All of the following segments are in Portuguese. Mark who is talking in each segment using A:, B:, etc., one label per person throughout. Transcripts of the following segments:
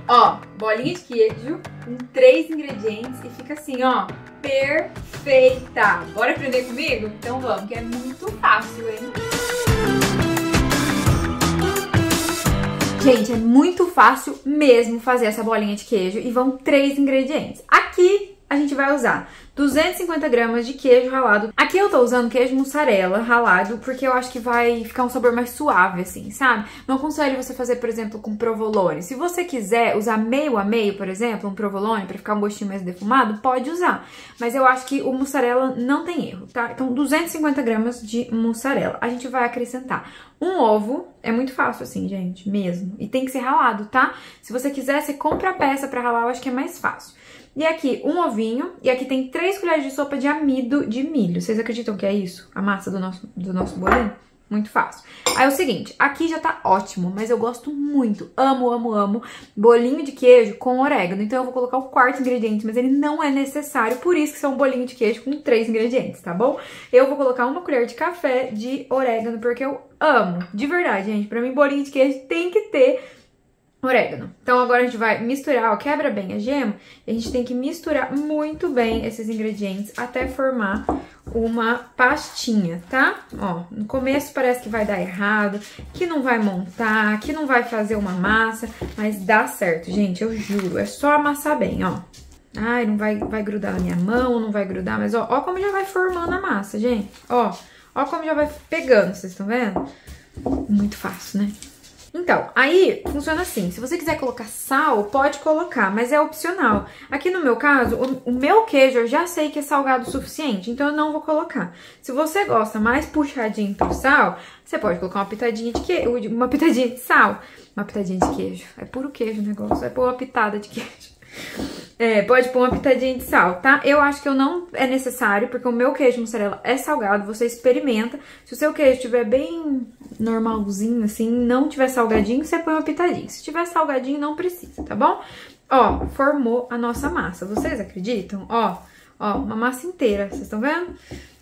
A: Ó, bolinha de queijo com 3 ingredientes e fica assim, ó, perfeita. Bora aprender comigo? Então vamos, que é muito fácil, hein? Gente, é muito fácil mesmo fazer essa bolinha de queijo e vão 3 ingredientes. Aqui a gente vai usar 250 gramas de queijo ralado. Aqui eu tô usando queijo mussarela ralado, porque eu acho que vai ficar um sabor mais suave, assim, sabe? Não aconselho você fazer, por exemplo, com provolone. Se você quiser usar meio a meio, por exemplo, um provolone, pra ficar um gostinho mais defumado, pode usar. Mas eu acho que o mussarela não tem erro, tá? Então, 250 gramas de mussarela. A gente vai acrescentar um ovo. É muito fácil assim, gente, mesmo. E tem que ser ralado, tá? Se você quiser, você compra a peça pra ralar, eu acho que é mais fácil. E aqui, um ovinho. E aqui tem 3 colheres de sopa de amido de milho. Vocês acreditam que é isso? A massa do nosso bolinho? Muito fácil. Aí é o seguinte, aqui já tá ótimo, mas eu gosto muito, amo, amo, amo bolinho de queijo com orégano. Então eu vou colocar o 4º ingrediente, mas ele não é necessário, por isso que são um bolinho de queijo com 3 ingredientes, tá bom? Eu vou colocar 1 colher de café de orégano, porque eu amo, de verdade, gente. Pra mim, bolinho de queijo tem que ter orégano. Então agora a gente vai misturar, ó, quebra bem a gema, e a gente tem que misturar muito bem esses ingredientes até formar uma pastinha, tá? Ó, no começo parece que vai dar errado, que não vai montar, que não vai fazer uma massa, mas dá certo, gente, eu juro, é só amassar bem, ó. Ai, não vai grudar na minha mão, não vai grudar, mas ó como já vai formando a massa, gente, ó como já vai pegando, vocês estão vendo? Muito fácil, né? Então, aí funciona assim, se você quiser colocar sal, pode colocar, mas é opcional. Aqui no meu caso, o meu queijo eu já sei que é salgado o suficiente, então eu não vou colocar. Se você gosta mais puxadinho pro sal, você pode colocar uma pitadinha de queijo, uma pitadinha de sal, uma pitadinha de queijo. É puro queijo o negócio, é pôr uma pitada de queijo. É, pode pôr uma pitadinha de sal, tá? Eu acho que não é necessário, porque o meu queijo mussarela é salgado, você experimenta. Se o seu queijo estiver bem normalzinho, assim, não tiver salgadinho, você põe uma pitadinha. Se tiver salgadinho, não precisa, tá bom? Ó, formou a nossa massa, vocês acreditam? Ó, uma massa inteira, vocês estão vendo?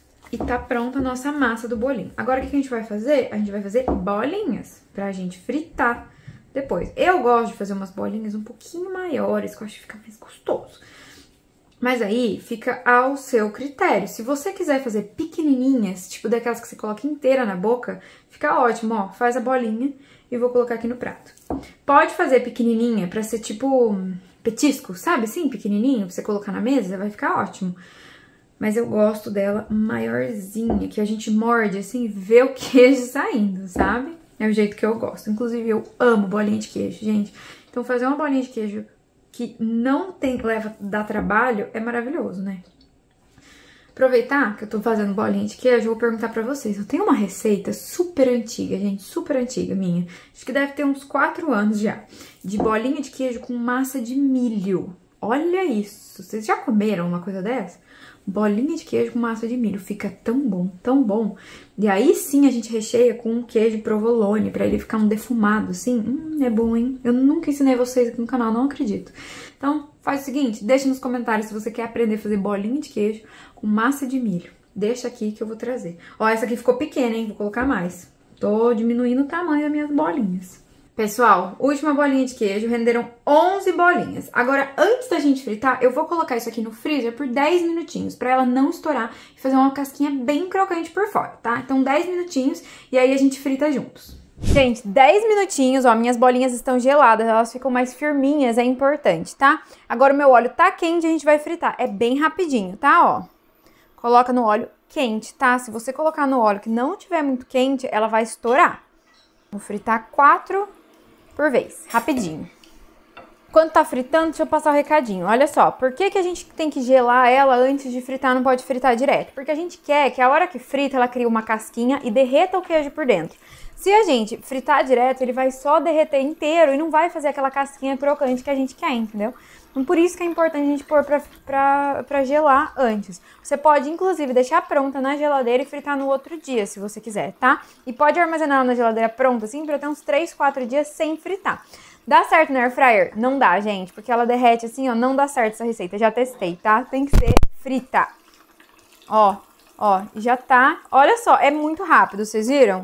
A: E tá pronta a nossa massa do bolinho. Agora, o que a gente vai fazer? A gente vai fazer bolinhas pra gente fritar depois. Eu gosto de fazer umas bolinhas um pouquinho maiores, que eu acho que fica mais gostoso. Mas aí fica ao seu critério. Se você quiser fazer pequenininhas, tipo daquelas que você coloca inteira na boca, fica ótimo, ó. Faz a bolinha e vou colocar aqui no prato. Pode fazer pequenininha pra ser tipo petisco, sabe assim? Pequenininho, pra você colocar na mesa, vai ficar ótimo. Mas eu gosto dela maiorzinha, que a gente morde assim e vê o queijo saindo, sabe? É o jeito que eu gosto. Inclusive, eu amo bolinha de queijo, gente. Então, fazer uma bolinha de queijo que não dá trabalho é maravilhoso, né? Aproveitar que eu tô fazendo bolinha de queijo, eu vou perguntar pra vocês. Eu tenho uma receita super antiga, gente, super antiga minha. Acho que deve ter uns 4 anos já. De bolinha de queijo com massa de milho. Olha isso! Vocês já comeram uma coisa dessa? Bolinha de queijo com massa de milho. Fica tão bom, tão bom. E aí sim a gente recheia com um queijo provolone, pra ele ficar um defumado, assim. É bom, hein? Eu nunca ensinei vocês aqui no canal, não acredito. Então, faz o seguinte, deixa nos comentários se você quer aprender a fazer bolinha de queijo com massa de milho. Deixa aqui que eu vou trazer. Ó, essa aqui ficou pequena, hein? Vou colocar mais. Tô diminuindo o tamanho das minhas bolinhas. Pessoal, última bolinha de queijo, renderam 11 bolinhas. Agora, antes da gente fritar, eu vou colocar isso aqui no freezer por 10 minutinhos, pra ela não estourar e fazer uma casquinha bem crocante por fora, tá? Então, 10 minutinhos e aí a gente frita juntos. Gente, 10 minutinhos, ó, minhas bolinhas estão geladas, elas ficam mais firminhas, é importante, tá? Agora o meu óleo tá quente, a gente vai fritar, é bem rapidinho, tá, ó? Coloca no óleo quente, tá? Se você colocar no óleo que não tiver muito quente, ela vai estourar. Vou fritar 4 por vez, rapidinho. Quando tá fritando, deixa eu passar o recadinho. Olha só, por que a gente tem que gelar ela antes de fritar, não pode fritar direto? Porque a gente quer que a hora que frita, ela crie uma casquinha e derreta o queijo por dentro. Se a gente fritar direto, ele vai só derreter inteiro e não vai fazer aquela casquinha crocante que a gente quer, entendeu? Então, por isso que é importante a gente pôr pra gelar antes. Você pode, inclusive, deixar pronta na geladeira e fritar no outro dia, se você quiser, tá? E pode armazenar ela na geladeira pronta, assim, pra até uns 3, 4 dias sem fritar. Dá certo no air fryer? Não dá, gente, porque ela derrete assim, ó, não dá certo essa receita. Já testei, tá? Tem que ser frita. Ó, já tá. Olha só, é muito rápido, vocês viram?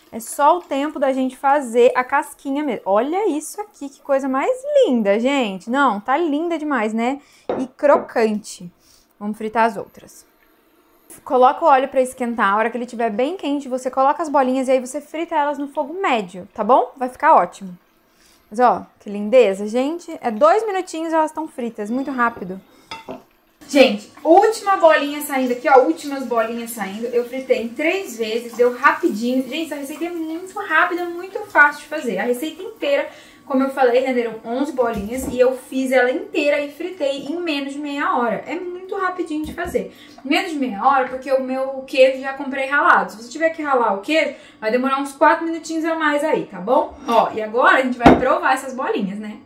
A: É só o tempo da gente fazer a casquinha mesmo. Olha isso aqui, que coisa mais linda, gente. Não, tá linda demais, né? E crocante. Vamos fritar as outras. Coloca o óleo pra esquentar. A hora que ele estiver bem quente, você coloca as bolinhas e aí você frita elas no fogo médio, tá bom? Vai ficar ótimo. Mas ó, que lindeza, gente. É 2 minutinhos e elas estão fritas, muito rápido. Gente, última bolinha saindo aqui, ó, últimas bolinhas saindo. Eu fritei em 3 vezes, deu rapidinho. Gente, essa receita é muito rápida, muito fácil de fazer. A receita inteira, como eu falei, renderam 11 bolinhas e eu fiz ela inteira e fritei em menos de meia hora. É muito rapidinho de fazer. Menos de meia hora porque o meu queijo já comprei ralado. Se você tiver que ralar o queijo, vai demorar uns 4 minutinhos a mais aí, tá bom? Ó, e agora a gente vai provar essas bolinhas, né?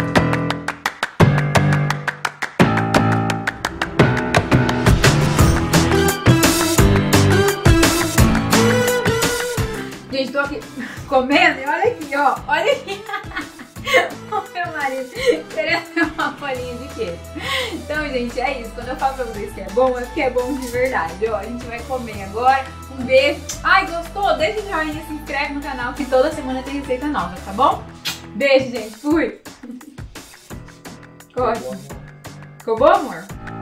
A: Gente, tô aqui comendo e olha aqui, ó. Olha aqui. O meu marido querendo uma bolinha de queijo. Então, gente, é isso. Quando eu falo pra vocês que é porque é bom de verdade. Ó, a gente vai comer agora. Um beijo. Ai, gostou? Deixa o joinha, se inscreve no canal que toda semana tem receita nova, tá bom? Beijo, gente. Fui. Ficou ótimo. Ficou bom, amor?